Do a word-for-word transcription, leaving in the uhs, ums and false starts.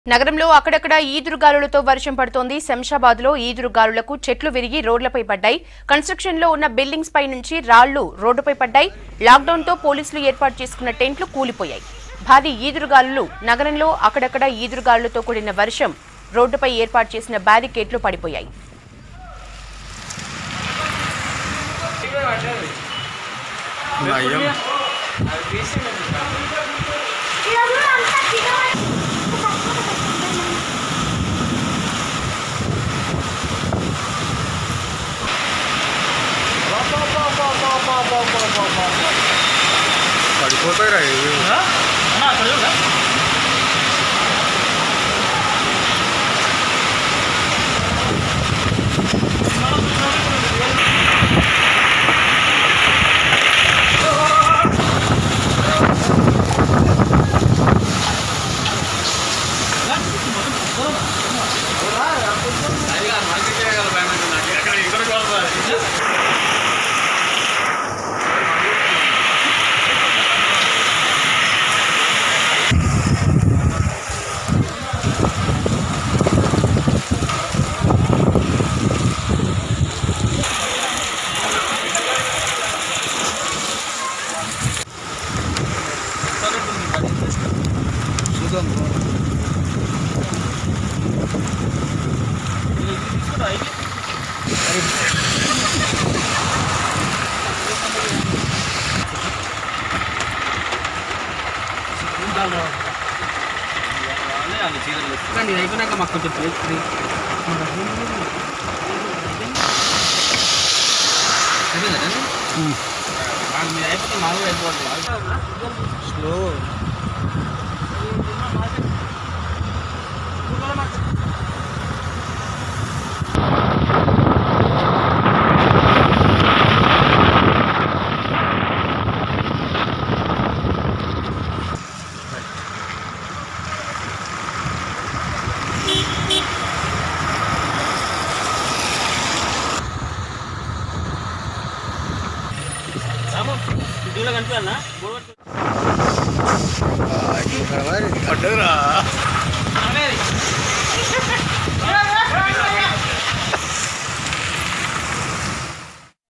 నగరంలో అక్కడక్కడ ఈదురుగాలులతో వర్షం పడుతోంది. శంషాబాద్లో ఈదురుగాలులకు చెట్లు విరిగి రోడ్లపై పడ్డాయి. కన్స్ట్రక్షన్లో ఉన్న బిల్డింగ్స్ పై నుంచి రాళ్లు రోడ్డుపై పడ్డాయి. లాక్డౌన్తో పోలీసులు ఏర్పాటు చేసుకున్న టెంట్లు కూలిపోయాయి. భారీ ఈదురుగాలులు నగరంలో అక్కడక్కడ ఈదురుగాలులతో కూడిన వర్షం రోడ్డుపై ఏర్పాటు చేసిన బ్యారికేడ్లు పడిపోయాయి. పడిపోతాయి రా అయిపోయినాక మాకు కొంచెం అయిపోతే మాకు అయిపోతుంది స్లో పడ్డరా